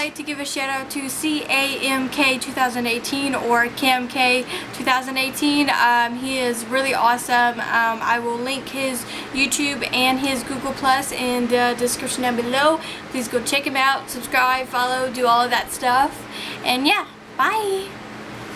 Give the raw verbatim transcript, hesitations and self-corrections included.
like to give a shout out to C A M K twenty eighteen or camk twenty eighteen. Um, he is really awesome. Um, I will link his YouTube and his Google Plus in the description down below. Please go check him out, subscribe, follow, do all of that stuff. And yeah, bye!